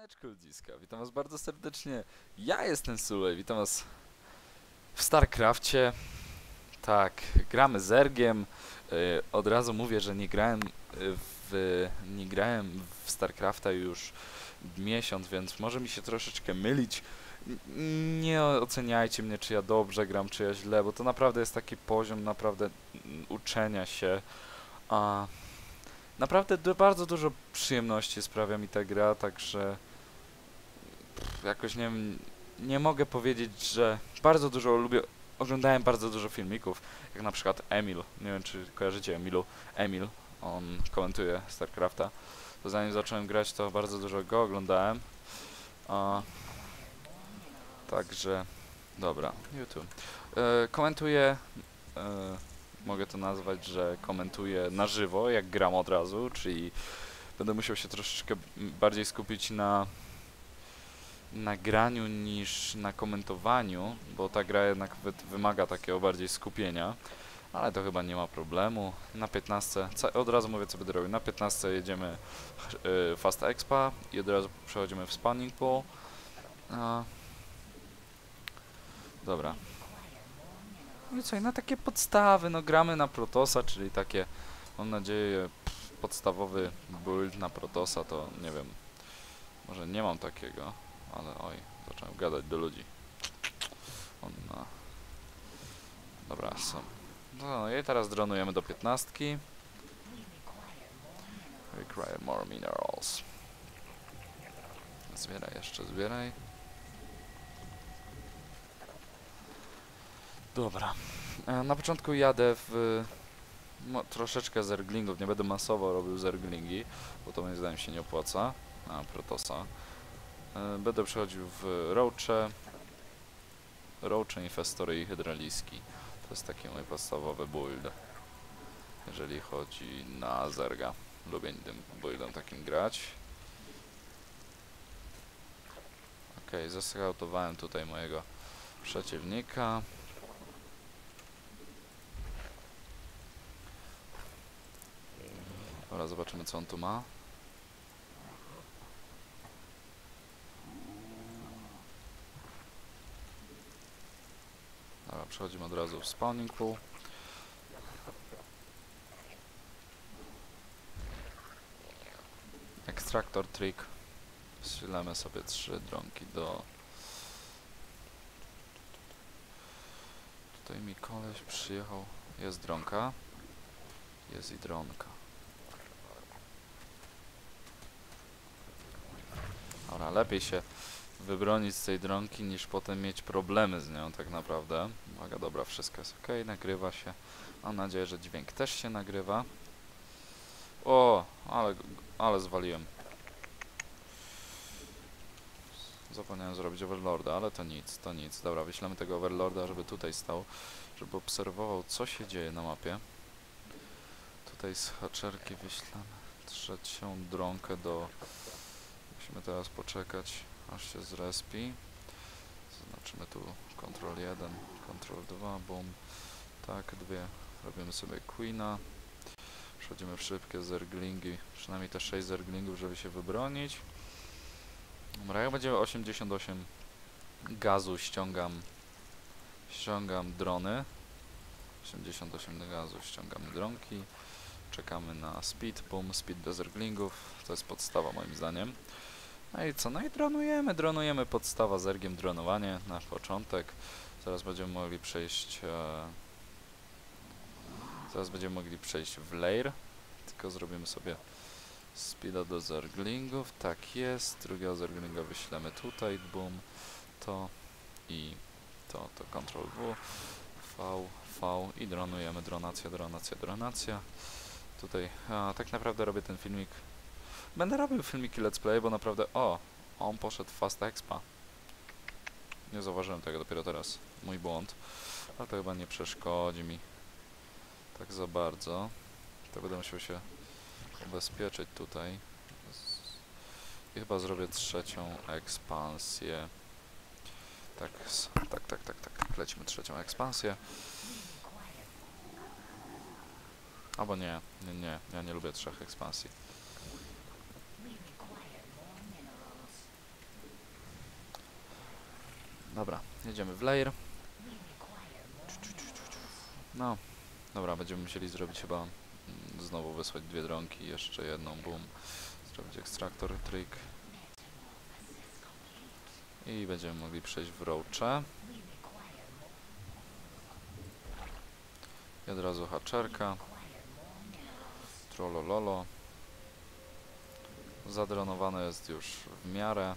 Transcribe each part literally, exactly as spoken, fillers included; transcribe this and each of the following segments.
Siemaneczko ludziska, witam was bardzo serdecznie. Ja jestem Sulej, witam was w StarCrafcie. Tak, gramy z Ergiem. Yy, od razu mówię, że nie grałem w, nie grałem w StarCrafta już miesiąc, więc może mi się troszeczkę mylić. N- Nie oceniajcie mnie, czy ja dobrze gram, czy ja źle, bo to naprawdę jest taki poziom naprawdę mm, uczenia się. A naprawdę du bardzo dużo przyjemności sprawia mi ta gra, także jakoś nie wiem, nie mogę powiedzieć, że bardzo dużo lubię, oglądałem bardzo dużo filmików, jak na przykład Emil, nie wiem czy kojarzycie Emilu, Emil, on komentuje StarCrafta, to zanim zacząłem grać, to bardzo dużo go oglądałem, a, także, dobra, YouTube, e, komentuję, e, mogę to nazwać, że komentuję na żywo, jak gram od razu, czyli będę musiał się troszeczkę bardziej skupić na nagraniu niż na komentowaniu, bo ta gra jednak wy wymaga takiego bardziej skupienia, ale to chyba nie ma problemu. Na piętnastce, od razu mówię co będę robił, na piętnastce jedziemy y, Fast Expa i od razu przechodzimy w Spawning Pool. A, dobra. No i co, i na takie podstawy, no gramy na Protossa, czyli takie, mam nadzieję, pff, podstawowy build na Protossa, to nie wiem, może nie mam takiego. Ale oj, zacząłem gadać do ludzi. On na... Dobra, są. No i teraz dronujemy do piętnastki. Require more minerals. Zbieraj jeszcze, zbieraj. Dobra. E, na początku jadę w... No, troszeczkę zerglingów, nie będę masowo robił zerglingi, bo to moim zdaniem się nie opłaca. A, Protossa. E, będę przechodził w roache. Roache, infestory i hydraliski. To jest taki mój podstawowy build, jeżeli chodzi na zerga. Lubię tym buildem takim grać. Ok, zeskautowałem tutaj mojego przeciwnika. Dobra, zobaczymy co on tu ma. Dobra, przechodzimy od razu w spawning pool. Extractor trick. Strzelamy sobie trzy dronki do... Tutaj mi koleś przyjechał. Jest dronka. Jest i dronka. Dobra, lepiej się wybronić z tej dronki niż potem mieć problemy z nią tak naprawdę. Uwaga, dobra, wszystko jest ok, nagrywa się. Mam nadzieję, że dźwięk też się nagrywa. O, ale, ale zwaliłem. Zapomniałem zrobić Overlorda, ale to nic, to nic. Dobra, wyślemy tego Overlorda, żeby tutaj stał, żeby obserwował, co się dzieje na mapie. Tutaj z haczerki wyślemy trzecią dronkę do... Musimy teraz poczekać, aż się zrespi. Zaznaczymy tu Control jeden, Control dwa, boom. Tak, dwie. Robimy sobie Queena. Przechodzimy w szybkie zerglingi, przynajmniej te sześć zerglingów, żeby się wybronić. Dobra, jak będzie osiemdziesiąt osiem gazu, ściągam ściągam drony. osiemdziesiąt osiem gazu, ściągamy dronki. Czekamy na speed, boom, speed bez zerglingów. To jest podstawa moim zdaniem. No i co? No i dronujemy, dronujemy, podstawa z ergiem, dronowanie na początek. Zaraz będziemy mogli przejść... E, zaraz będziemy mogli przejść w lair. Tylko zrobimy sobie speeda do zerglingów. Tak jest. Drugiego zerglinga wyślemy tutaj, boom. To i to, to Ctrl W. V, V i dronujemy, dronacja, dronacja, dronacja. Tutaj, a, tak naprawdę robię ten filmik. Będę robił filmiki let's play, bo naprawdę, o, on poszedł Fast Expa. Nie zauważyłem tego dopiero teraz, mój błąd. Ale to chyba nie przeszkodzi mi tak za bardzo. To będę musiał się ubezpieczyć tutaj. I chyba zrobię trzecią ekspansję. Tak, tak, tak, tak, tak, tak. Lecimy trzecią ekspansję. Albo nie, nie, nie, ja nie lubię trzech ekspansji. Dobra, jedziemy w lair. No, dobra, będziemy musieli zrobić chyba mm, znowu wysłać dwie dronki, jeszcze jedną, boom. Zrobić ekstraktor, trik. I będziemy mogli przejść w roache. I od razu haczerka. Trollololo. Zadronowane jest już w miarę.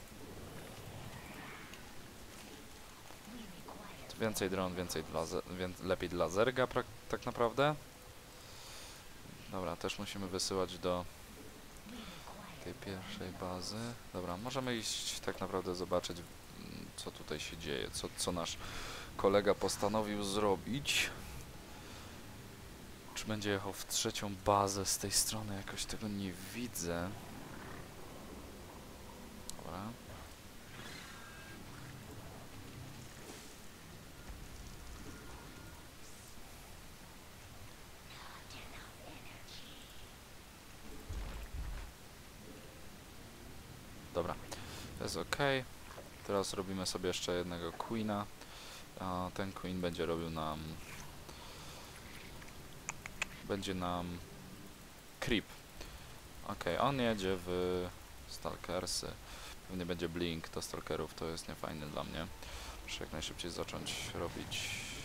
Więcej dron, więcej dla wię lepiej dla zerga tak naprawdę. Dobra, też musimy wysyłać do tej pierwszej bazy. Dobra, możemy iść tak naprawdę zobaczyć, co tutaj się dzieje, co, co nasz kolega postanowił zrobić. Czy będzie jechał w trzecią bazę z tej strony? Jakoś tego nie widzę. Dobra. Dobra, to jest ok. Teraz robimy sobie jeszcze jednego Queena. A ten Queen będzie robił nam... Będzie nam... Creep. Ok, on jedzie w Stalkersy. Pewnie będzie Blink do Stalkerów, to jest niefajne dla mnie. Muszę jak najszybciej zacząć robić...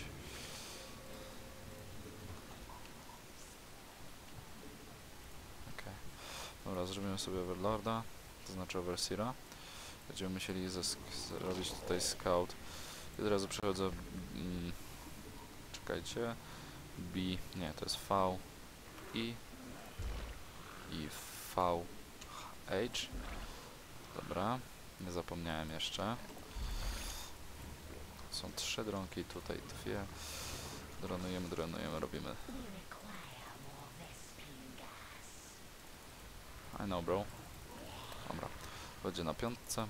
Ok. Dobra, zrobimy sobie Overlorda, to znaczy Overseera. Będziemy musieli zrobić tutaj scout. I od razu przechodzę... Mm, czekajcie. B, nie, to jest V, I i V, H. Dobra, nie zapomniałem jeszcze. Są trzy dronki, tutaj dwie. Dronujemy, dronujemy, robimy. I know, bro. Dobra, będzie na piątce.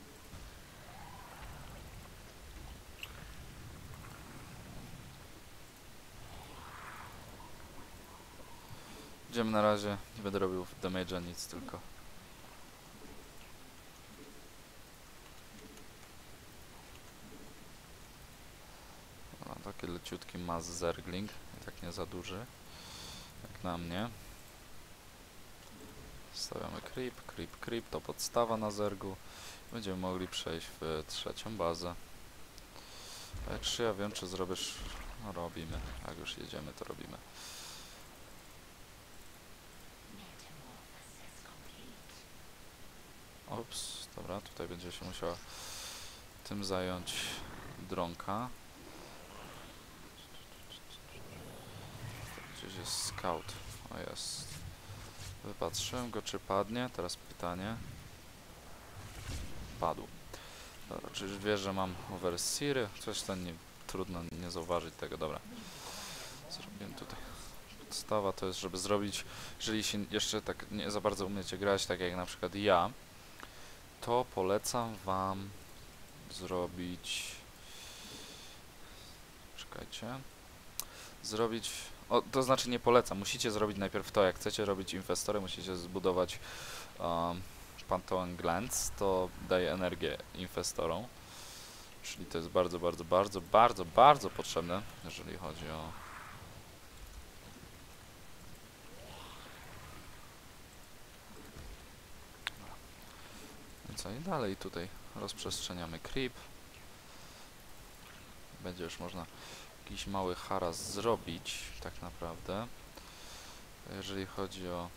Idziemy na razie, nie będę robił damage'a, nic, tylko no, taki leciutki mass zergling, i tak nie za duży, jak na mnie. Stawiamy creep, creep, creep, to podstawa na zergu. Będziemy mogli przejść w trzecią bazę. A czy ja wiem, czy zrobisz... No robimy, jak już jedziemy, to robimy. Ops, dobra, tutaj będzie się musiała tym zająć dronka. Gdzieś jest scout. O, jest. Wypatrzyłem go, czy padnie. Teraz pytanie. Padł. Dobra, czy już wiesz, że mam overseery? Coś tam nie, trudno nie zauważyć tego. Dobra. Zrobiłem tutaj. Podstawa to jest, żeby zrobić, jeżeli się jeszcze tak nie za bardzo umiecie grać, tak jak na przykład ja, to polecam wam zrobić... Czekajcie. Zrobić... O, to znaczy nie polecam. Musicie zrobić najpierw to, jak chcecie robić inwestory, musicie zbudować um, Pantheon Glance, to daje energię inwestorom. Czyli to jest bardzo, bardzo, bardzo, bardzo, bardzo potrzebne, jeżeli chodzi o... I co? I dalej tutaj rozprzestrzeniamy creep. Będzie już można jakiś mały haras zrobić, tak naprawdę. Jeżeli chodzi o...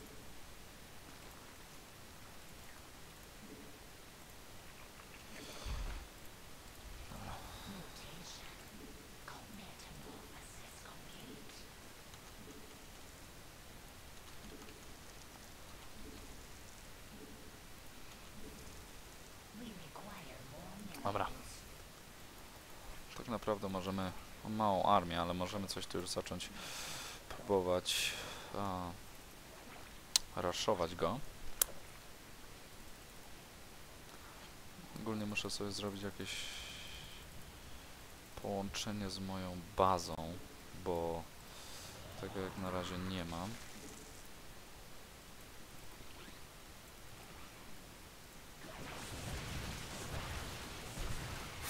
Dobra. Tak naprawdę możemy... Mam małą armię, ale możemy coś tu już zacząć próbować a, raszować go. Ogólnie muszę sobie zrobić jakieś połączenie z moją bazą, bo tego jak na razie nie mam.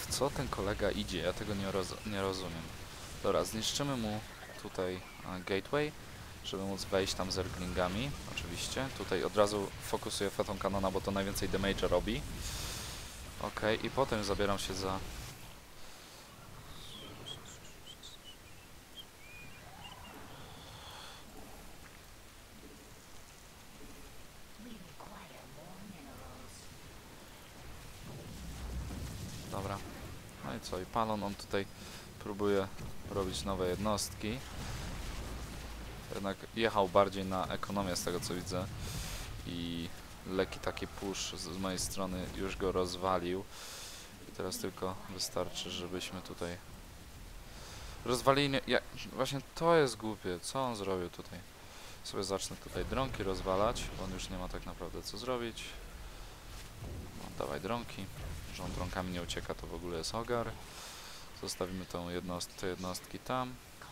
co ten kolega idzie? Ja tego nie, roz nie rozumiem. Dobra, zniszczymy mu tutaj a, gateway, żeby móc wejść tam z erglingami, oczywiście. Tutaj od razu fokusuję Phantom Cannona, bo to najwięcej damage'a robi. Ok, i potem zabieram się za... Dobra. No i co? I Palon, on tutaj próbuje robić nowe jednostki. Jednak jechał bardziej na ekonomię z tego co widzę. I lekki taki push z, z mojej strony już go rozwalił. I teraz tylko wystarczy, żebyśmy tutaj rozwalili... Ja, właśnie to jest głupie. Co on zrobił tutaj? Sobie zacznę tutaj dronki rozwalać, bo on już nie ma tak naprawdę co zrobić. No, dawaj dronki. Że on dronkami nie ucieka, to w ogóle jest ogar. Zostawimy tą jednost te jednostki tam.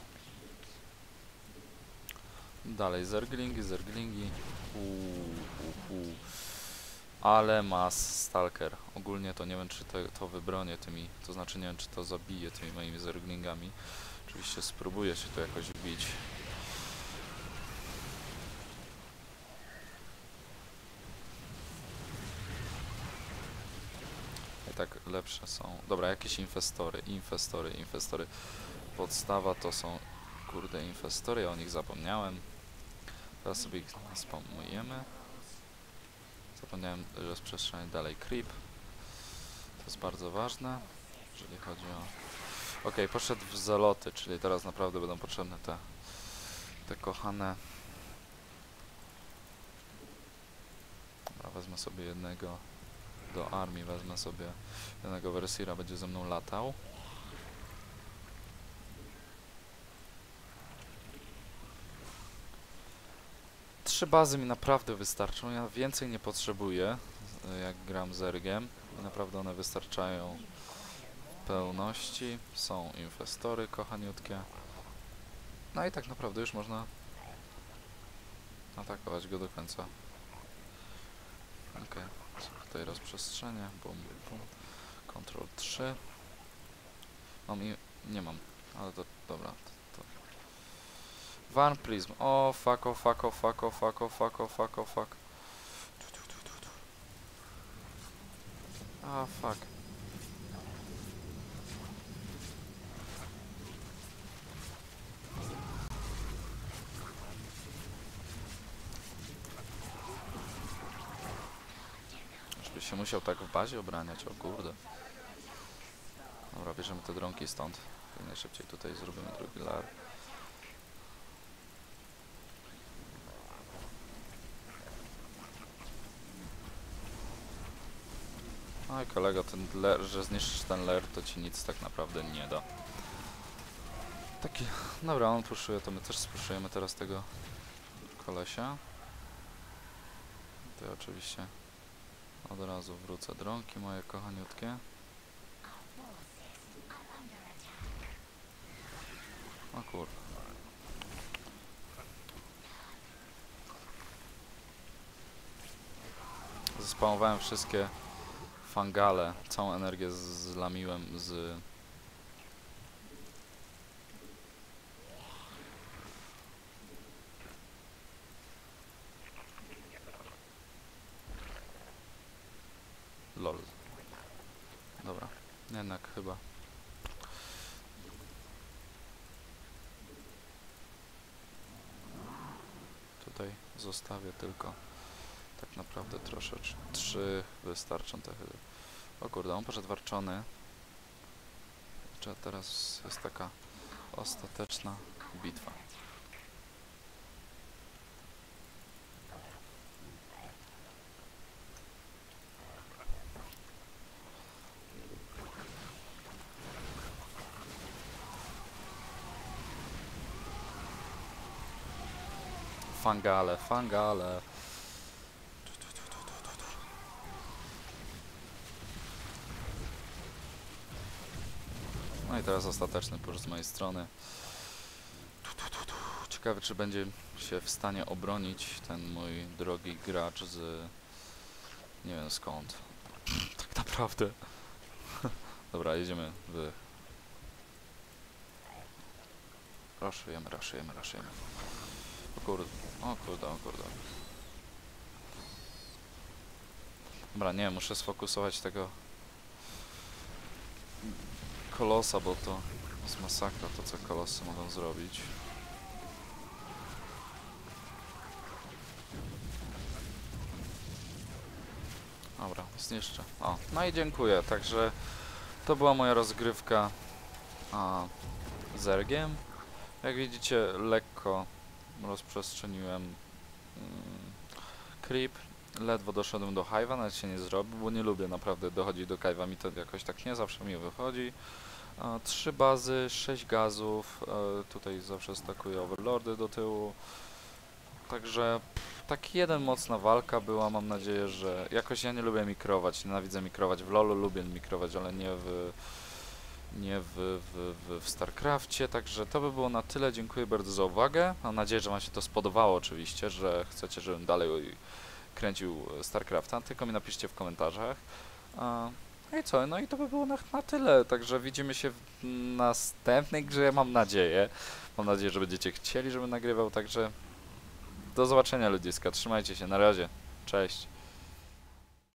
Dalej zerglingi, zerglingi. Uuu, uuu. Ale mas stalker. Ogólnie to nie wiem, czy to, to wybronię tymi, to znaczy nie wiem, czy to zabiję tymi moimi zerglingami. Oczywiście spróbuję się to jakoś wbić. I tak lepsze są. Dobra, jakieś infestory, infestory, infestory. Podstawa to są, kurde, infestory, ja o nich zapomniałem. Teraz sobie ich spamujemy. Zapomniałem rozprzestrzeniać dalej creep. To jest bardzo ważne, jeżeli chodzi o... Ok, poszedł w zaloty, czyli teraz naprawdę będą potrzebne te, te kochane... Dobra, wezmę sobie jednego do armii, wezmę sobie jednego Versira, będzie ze mną latał. Trzy bazy mi naprawdę wystarczą, ja więcej nie potrzebuję, jak gram z Zergiem. Naprawdę one wystarczają w pełności. Są infestory kochaniutkie. No i tak naprawdę już można atakować go do końca. Ok, tutaj rozprzestrzenie, bum, bum. Control trzy. Mam i... nie mam, ale to dobra. To, to. Van Prism. O, fuck, o, fuck, o, fuck, o, fuck, o, fuck, o, fuck, o, fuck. A, fuck. Żeby się musiał tak w bazie obraniać, o kurde. Dobra, bierzemy te dronki stąd. Jak najszybciej tutaj zrobimy drugi lar. No i kolego, ten ler, że zniszczysz ten ler, to ci nic tak naprawdę nie da. Taki... Dobra, on puszuje, to my też spuszujemy teraz tego kolesia. Tutaj oczywiście od razu wrócę dronki moje kochaniutkie. O kur... Zespamowałem wszystkie fangale, całą energię zlamiłem z... Lol. Dobra, jednak chyba. Tutaj zostawię tylko tak naprawdę troszeczkę. Trzy wystarczą te chyba. O kurde, on poszedł warczony. Teraz jest taka ostateczna bitwa. Fangale, fangale. No i teraz ostateczny push z mojej strony. Ciekawe, czy będzie się w stanie obronić ten mój drogi gracz z... nie wiem skąd. Tak naprawdę. Dobra, jedziemy w... Raszujemy, raszujemy, raszujemy. O kurde, o kurde, o kurde. Dobra, nie, muszę sfokusować tego kolosa, bo to jest masakra to, co kolosy mogą zrobić. Dobra, zniszczę. O, no i dziękuję. Także to była moja rozgrywka a, z Zergiem. Jak widzicie, lekko rozprzestrzeniłem mm, creep. Ledwo doszedłem do hive'a, nawet się nie zrobił, bo nie lubię naprawdę dochodzić do hive'a, mi to jakoś tak nie zawsze mi wychodzi. A, trzy bazy, sześć gazów, e, tutaj zawsze stakuję overlordy do tyłu. Także pff, tak jeden mocna walka była, mam nadzieję, że jakoś ja nie lubię mikrować, nienawidzę mikrować w LoLu, lubię mikrować, ale nie w nie w, w, w, w StarCrafcie, także to by było na tyle, dziękuję bardzo za uwagę, mam nadzieję, że wam się to spodobało oczywiście, że chcecie, żebym dalej kręcił StarCrafta, tylko mi napiszcie w komentarzach. A, no i co, no i to by było na, na tyle, także widzimy się w następnej grze, mam nadzieję, mam nadzieję, że będziecie chcieli, żebym nagrywał, także do zobaczenia ludziska, trzymajcie się, na razie, cześć.